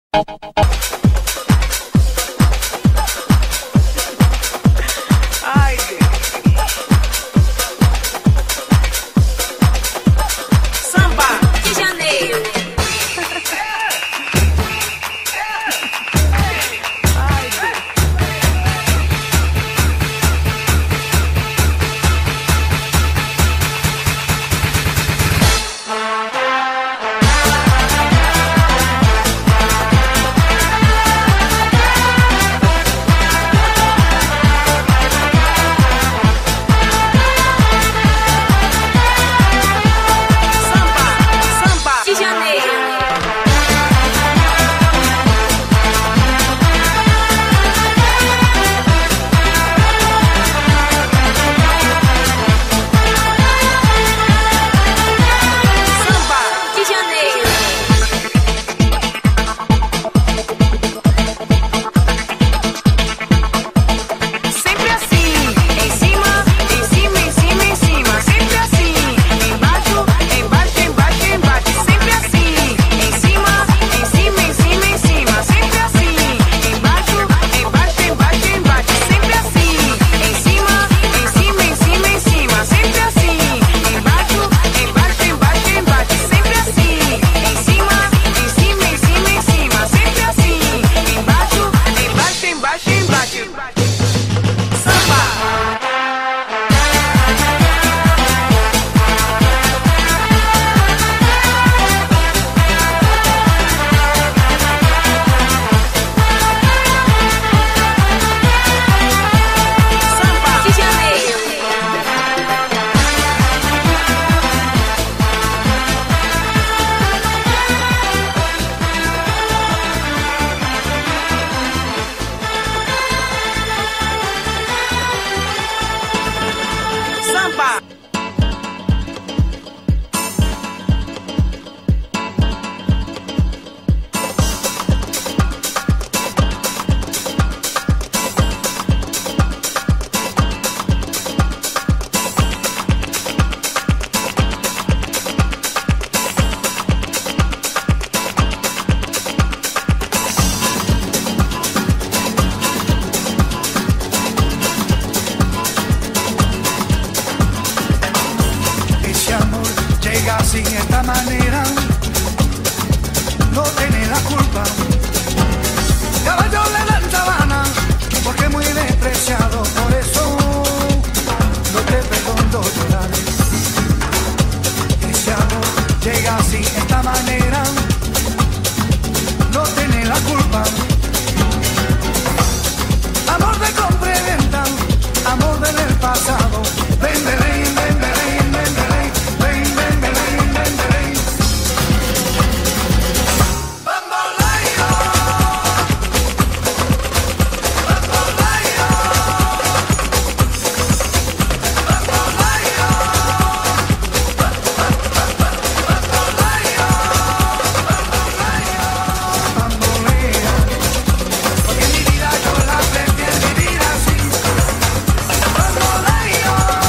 Ay, Samba de Janeiro. Sin esta manera, no tiene la culpa. Caballo le dan sabana, porque muy despreciado, por eso no te perdono llorar. Ese amor llega sin esta manera, no tiene la culpa. Amor de compra y venta, amor del pasado. Ven, ven, ven, ven, ven. Porque mi vida yo la prefiero vivir así. Bamboleo.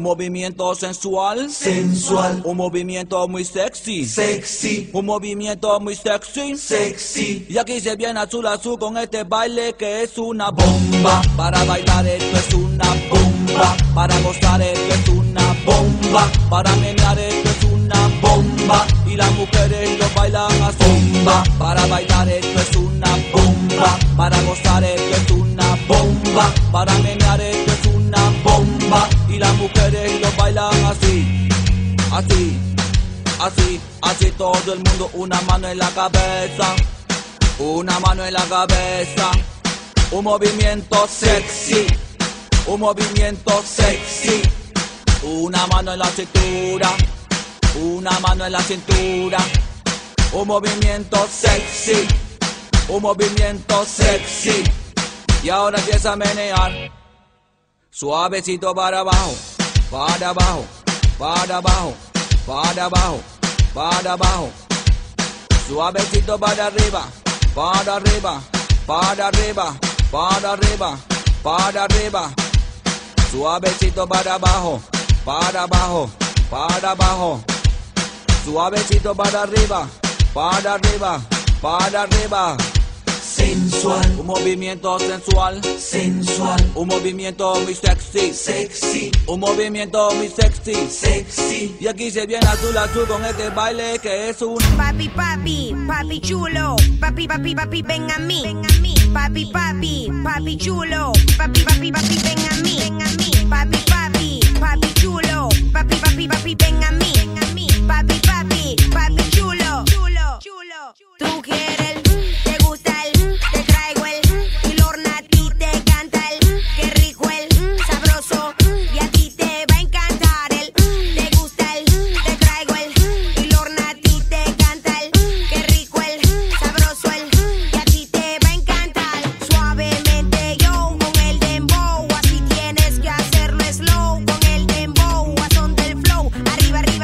movimiento sensual, sensual, un movimiento muy sexy, sexy, un movimiento muy sexy, sexy. Y aquí se viene azul azul con este baile que es una bomba. Para bailar esto es una bomba, para gozar esto es una bomba, para menear esto es una bomba. Y las mujeres lo bailan así. Bomba. Para bailar esto es una bomba, para gozar esto es una bomba, para menear esto es una bomba. Y las mujeres lo bailan así, así, así, así todo el mundo. Una mano en la cabeza, una mano en la cabeza. Un movimiento sexy, un movimiento sexy. Una mano en la cintura, una mano en la cintura. Un movimiento sexy, un movimiento sexy. Y ahora empieza a menear, suavecito para abajo, para abajo, para abajo, para abajo, para abajo. Suavecito para arriba, para arriba, para arriba, para arriba, para arriba. Suavecito para abajo, para abajo, para abajo. Suavecito para arriba, para arriba, para arriba. Sensual, Un movimiento sensual, sensual, un movimiento muy sexy, sexy, un movimiento muy sexy. sexy. Y aquí se viene azul azul con este baile que es un Papi, papi, papi chulo. Papi, papi, papi, ven a mí. Papi, papi, papi chulo. Papi, papi, papi, ven a mí. Papi, papi, papi chulo. Papi, papi, papi, ven a mí. Papi, papi, papi chulo. Tú quieres, te gusta el, te traigo el, y Lorna a ti te canta el, qué rico el, sabroso, y a ti te va a encantar el, te gusta el, te traigo el, y Lorna a ti te canta el, qué rico el, sabroso el, y a ti te va a encantar. Suavemente yo con el dembow, así tienes que hacerlo slow, con el dembow, a son del flow, arriba, arriba.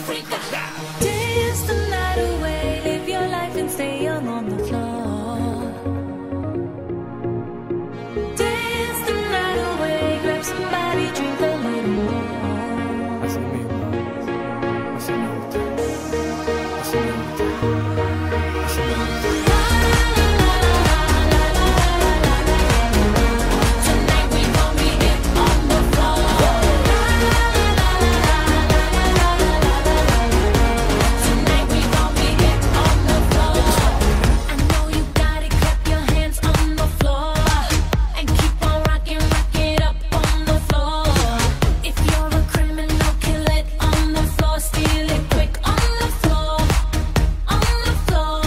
África. Dance the night away, live your life and stay young on the floor. Dance the night away, grab somebody, drink a little more. Así mismo, así me gusta, así me gusta, así me gusta. Tonight we gon' be hip on the floor. Tonight we gon' be hip on the floor. I know you got it, clap your hands on the floor and keep on rocking, rock it up on the floor. If you're a criminal, kill it on the floor, steal it quick on the floor, on the floor.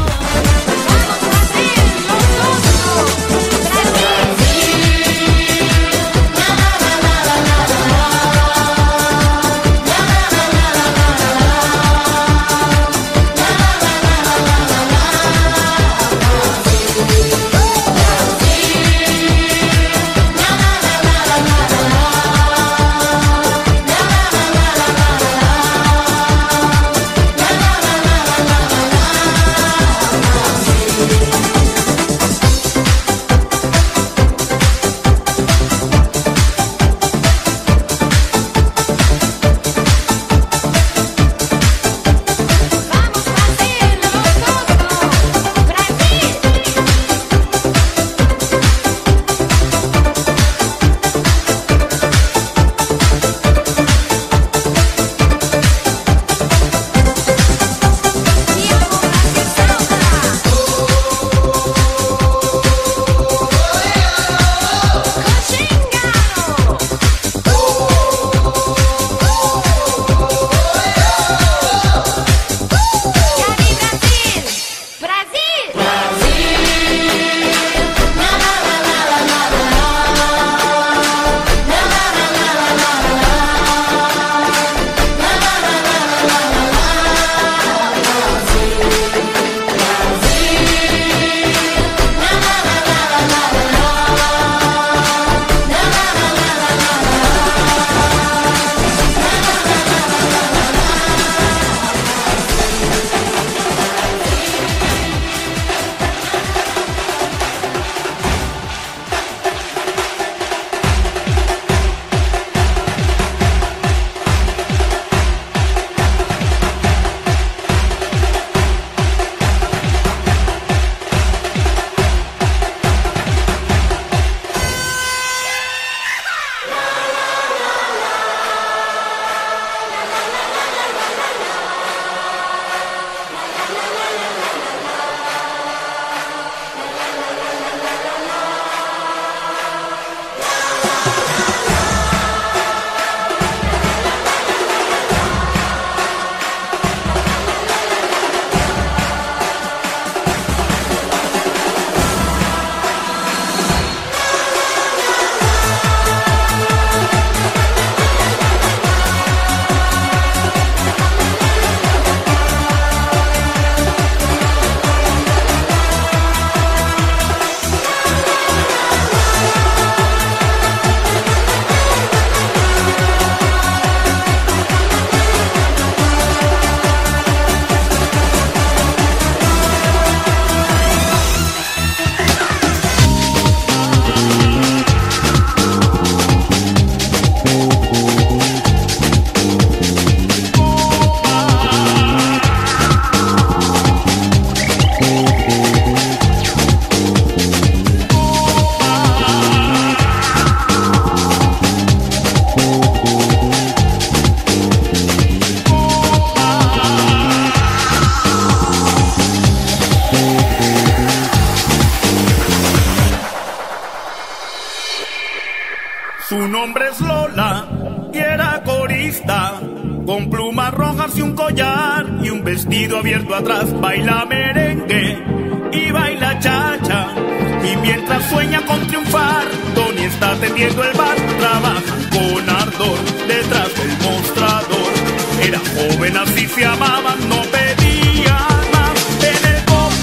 Su nombre es Lola y era corista, con plumas rojas y un collar y un vestido abierto atrás. Baila merengue y baila chacha, y mientras sueña con triunfar, Tony está atendiendo el bar. Trabajan con ardor detrás del mostrador. Era joven, así se amaban, no pedían más. En el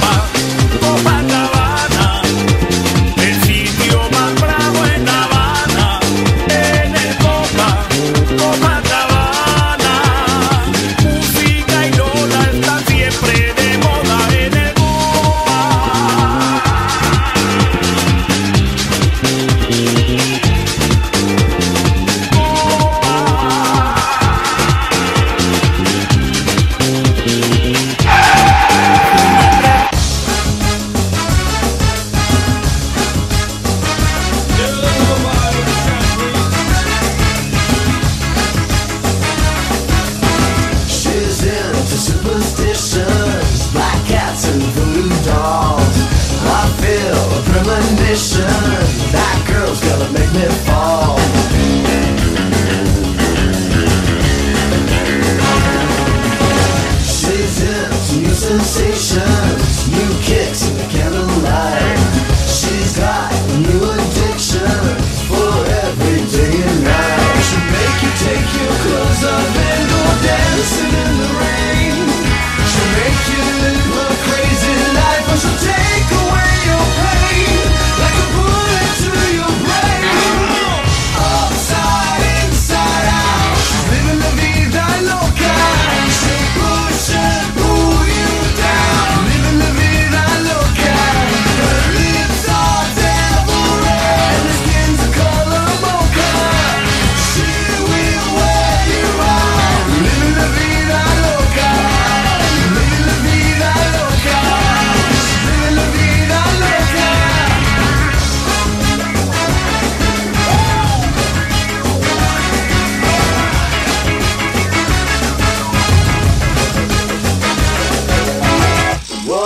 Copacabana, el sitio más bravo en La Habana. En el Copacabana, música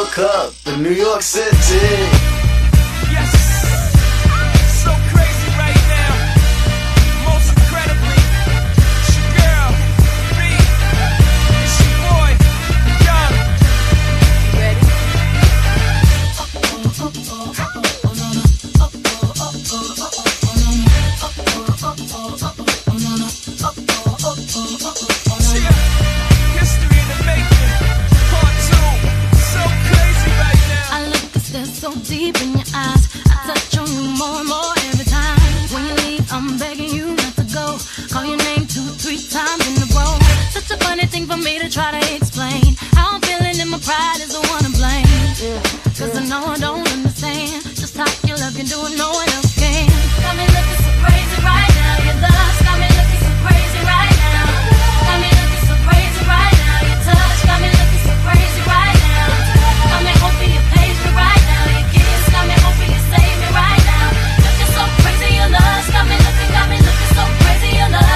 woke up in New York City. Yes, so crazy right now. Most incredibly, it's your girl, me. It's your boy, Young. You ready? History in the making, part 2. So crazy right now. I look a step so deep in your eyes. I touch on you more and more every time. When you leave, I'm begging you not to go. Call your name 2-3 times in a row. Such a funny thing for me to try to explain. How I'm feeling and my pride is the one to blame. Cause I know I don't understand just how your love can do it, no one else can. Got me looking so crazy right now. Your lust got me looking so crazy right now. Got me looking so crazy right now. Your touch got me looking so crazy right now. Got me hoping you page me right now. Your kiss got me hoping you save me right now. Looking so crazy, your lust got me looking so crazy, your love.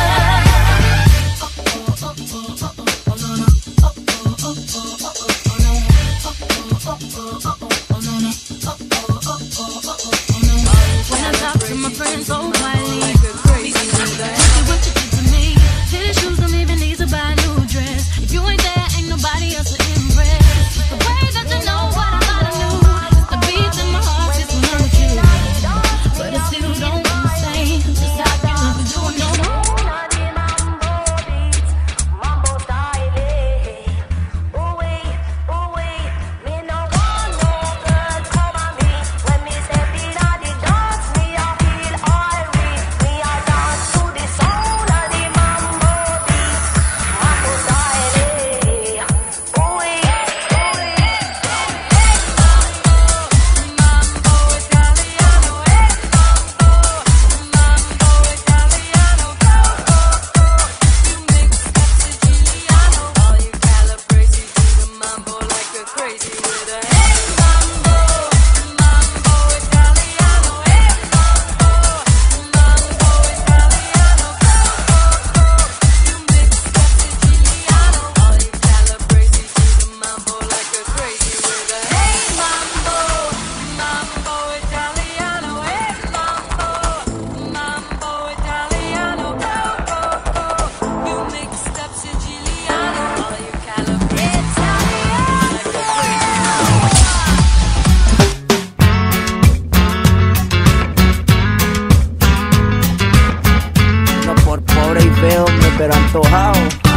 When I talk to my friends so quietly, what you did to me. Tennis shoes don't even need to buy a new dress. If you ain't there, ain't nobody else to impress. The way that you know what I thought I knew. The beats in my heart just when I'm with you. But I still don't understand just how you love me doing no more. No por pobre y feo, pero antojado.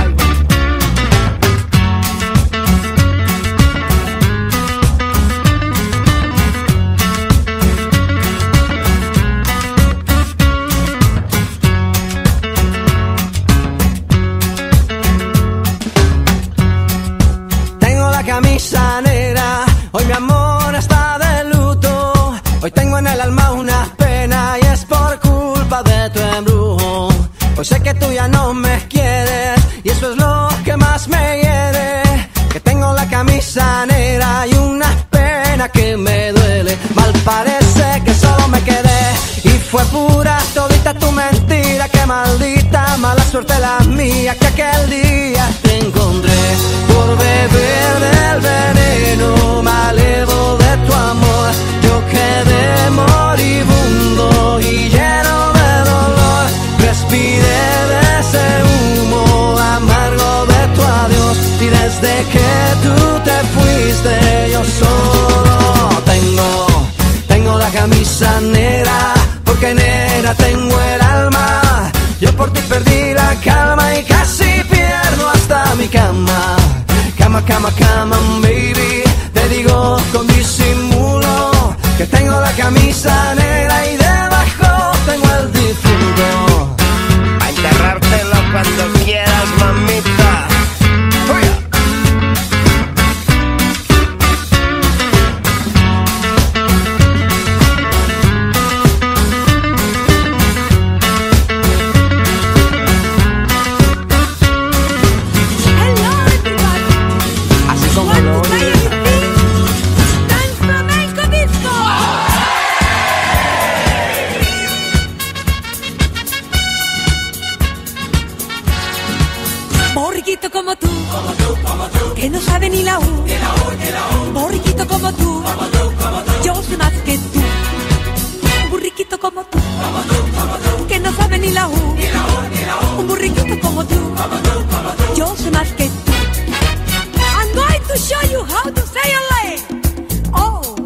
Tengo la camisa negra, hoy mi amor está de luto. Hoy tengo en el alma una pena y es por culpa de tu embrujo. Hoy sé que tú ya no me quieres y eso es lo que más me hiere. Que tengo la camisa negra y una pena que me duele. Mal parece que solo me quedé y fue pura todita tu mentira. Que maldita mala suerte la mía que aquel día te encontré. Por beber del veneno malevo de tu amor, yo quedé moribundo y lleno de dolor. Respiré de ese humo amargo de tu adiós y desde que tú te fuiste yo solo tengo la camisa negra, porque negra tengo el alma. Yo por ti perdí la calma y casi pierdo hasta mi cama. Cama, cama, cama, baby. Te digo con disimulo que tengo la camisa negra y debajo tengo el difunto. A enterrártelo cuando quieras, mamita. Así como lo Dance flamenco disco. Borriquito como tú, que no sabe ni la U. Borriquito como tú, yo sé más que tú. Un burriquito como tú, que no sabe ni la U. Un burriquito como tú, yo sé más que tú. I'm going to show you how to say a lay. Oh,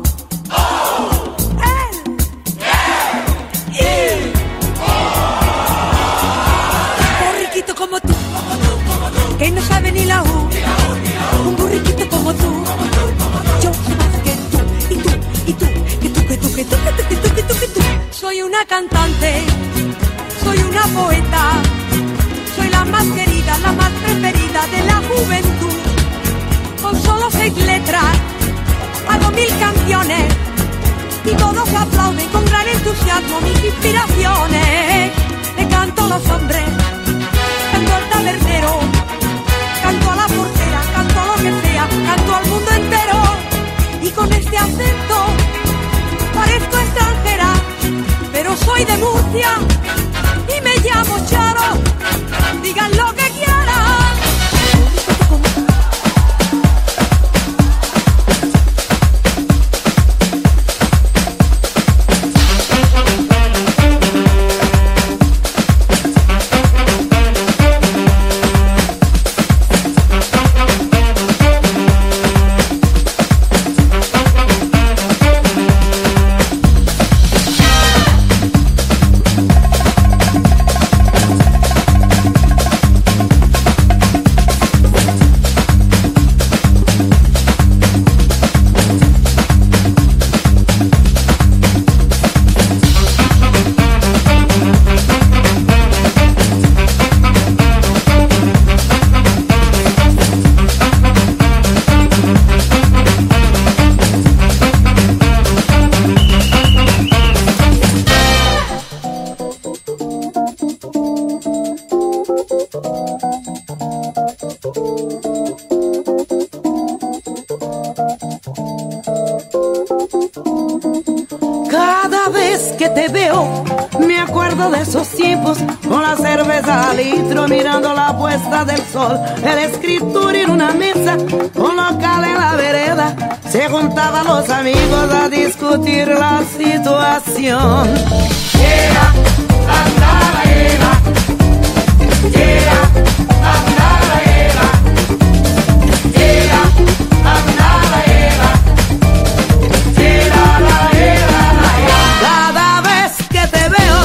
L, I. Borriquito como tú, que no sabe ni la U. Un burriquito como tú, yo sé más que tú. Y tú, y tú, que tú, que tú, que tú, que tú, que tú, que tú, que tú. Soy una cantante, soy una poeta, soy la más querida, la más preferida de la juventud. Con solo 6 letras hago 1000 canciones y todos aplauden con gran entusiasmo mis inspiraciones. Le canto a los hombres, canto al tabernero, canto a la portera, canto a lo que sea, canto al mundo entero. Y con este acento parezco extranjera, pero soy de Murcia y me llamo Charo. Digan lo que quieran. De esos tiempos, con la cerveza al litro, mirando la puesta del sol, el escritor en una mesa, un local en la vereda, se juntaban los amigos a discutir la situación. Yeah, andaba Eva. Yeah, andaba Eva. Yeah, andaba Eva. Yeah, la Eva. Cada vez que te veo,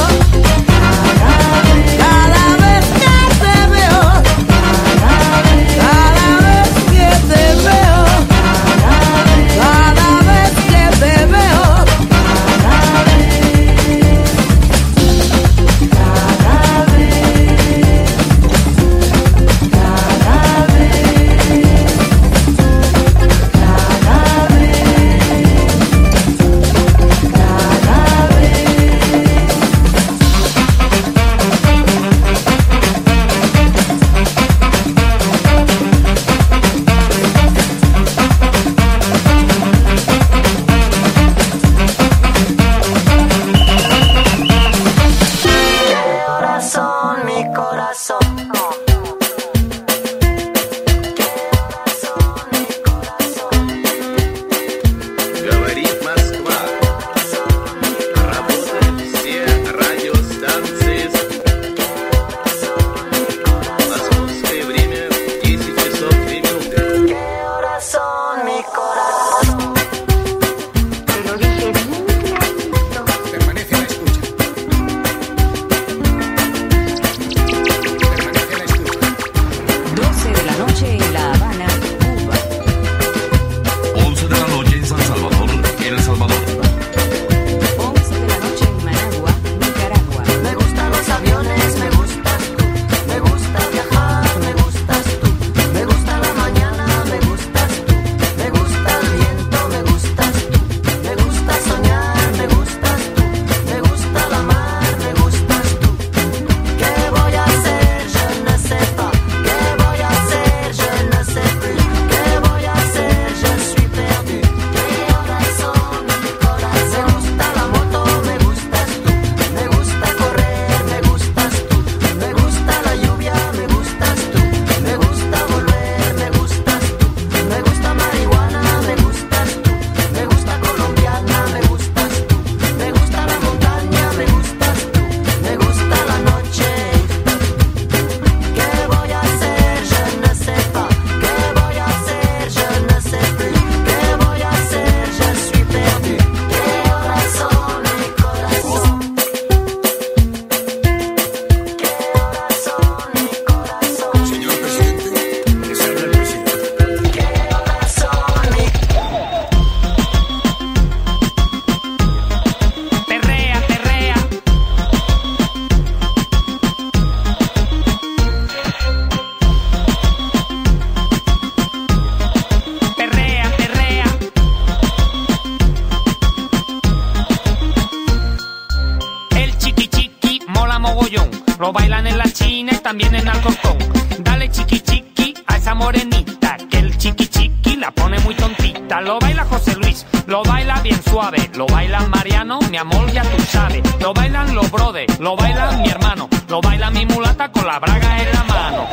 Lo bailan en la China y también en Alcorcón. Dale chiqui chiqui a esa morenita, que el chiqui chiqui la pone muy tontita. Lo baila José Luis, lo baila bien suave. Lo baila Mariano, mi amor ya tú sabes. Lo bailan los brothers, lo baila mi hermano. Lo baila mi mulata con la braga en la mano.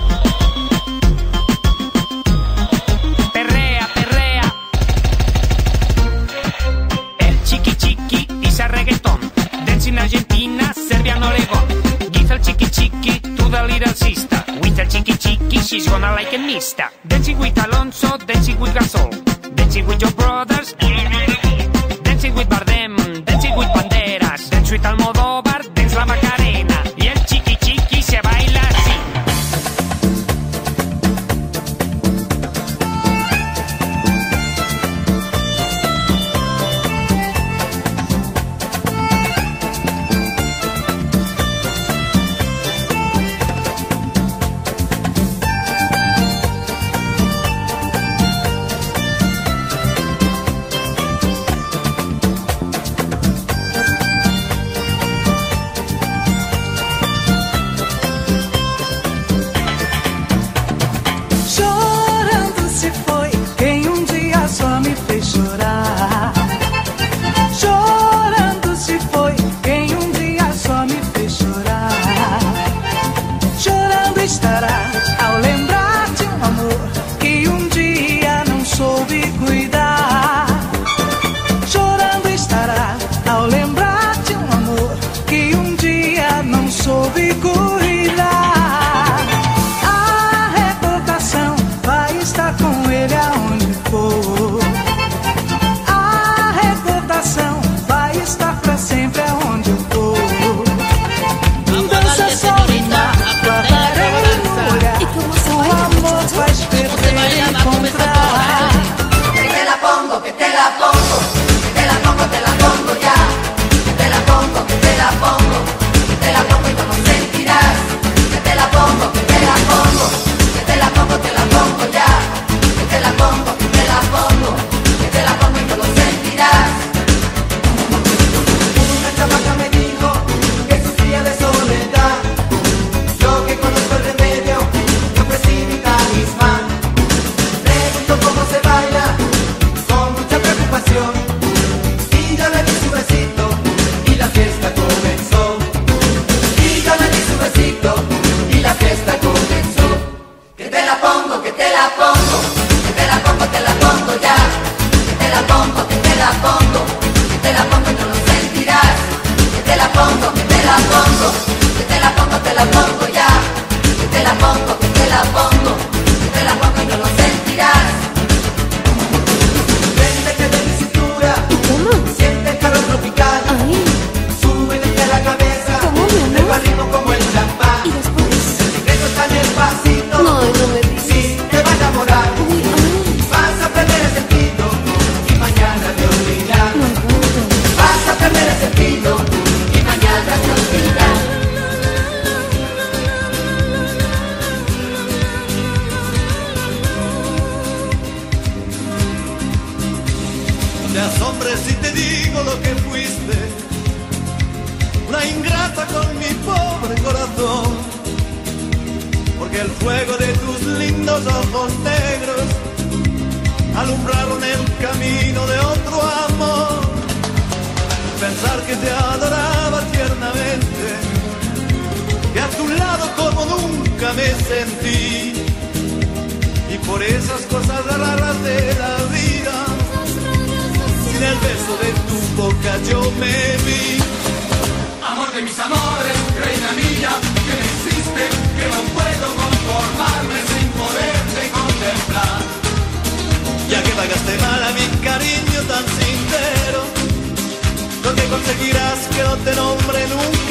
Perrea, perrea. El chiqui chiqui dice reggaetón. Dance in Argentina, Serbia, Oregon. Give el chiqui chiqui to the little sister. With the chiqui chiqui, she's gonna like a mister. Dancing with Alonso, dancing with Gasol. Dancing with your brothers, dancing with Bardem, dancing with Banderas. Dance with Almodóvar, dance la Macarena. Y el chiqui chiqui se baila así. Chorando se foi quem um dia só me fez chorar. Chorando se foi quem um dia só me fez chorar. Chorando estará ao lembrar de um amor que um dia não soube cuidar. Chorando estará ao lembrar de um amor que um dia não soube cuidar. A recordação vai estar com ele aonde for. A recordação vai estar pra sempre aonde eu for. Dança só uma, guardarei no olhar. O amor vai esperar encontrar. Que te la pongo, que te la pongo, que te la pongo, te la pongo ya. Que te la pongo, que te la pongo, que te la pongo y no lo sentirás. Que te la pongo, que te la pongo, que te la pongo, te la pongo ya. Que te la pongo, que te la pongo, que te la pongo y no lo sentirás. Una chamaca me dijo que sufría de soledad. Yo que conozco el remedio, le ofrecí mi talismán. Pregunto cómo se baila, con mucha preocupación. Y yo le di su besito, y la fiesta comenzó. Y yo le di su besito y la fiesta comenzó. Que te la pongo, que te la pongo, que te la pongo, te la pongo ya. Que te la pongo, que te la pongo, que te la pongo y no lo sentirás. Que te la pongo, que te la pongo, que te la pongo, te la pongo ya. Que te la pongo, que te la pongo, que te la pongo y no lo sentirás. Préndete de mi cintura, siente el calor tropical. Súbele a la cabeza, luego arriba como el champán. El secreto está en el pasito, si te va a enamorar. Vas a perder el sentido y mañana te olvidarás. Vas a perder el sentido y mañana te olvidarás. No te asombres si te digo lo que fuiste, una ingrata con mi pobre corazón, porque el fuego de tus lindos ojos negros alumbraron el camino de otro amor. Pensar que te adoraba tiernamente, que a tu lado como nunca me sentí, y por esas cosas raras de la vida, sin el beso de tu boca yo me vi. Amor de mis amores, reina mía, que me hiciste, que no puedo conformarme sin poderte contemplar. Ya que pagaste mal a mi cariño tan sincero, lo que conseguirás que no te nombre nunca